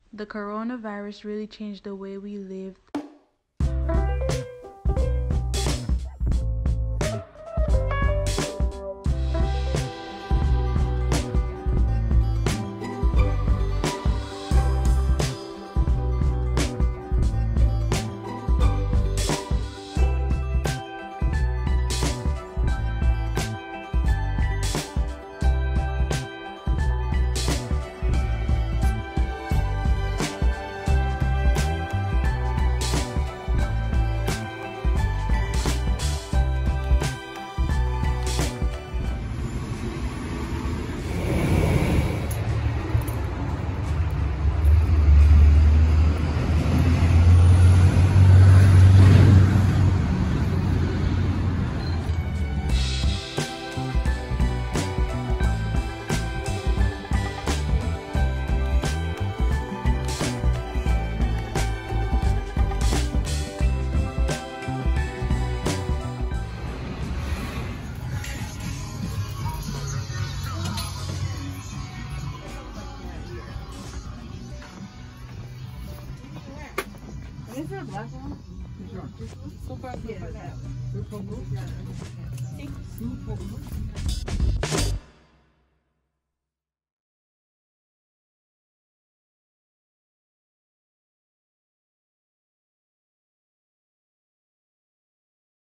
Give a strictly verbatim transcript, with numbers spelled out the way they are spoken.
The coronavirus really changed the way we live. Is there a black one? So far, so far.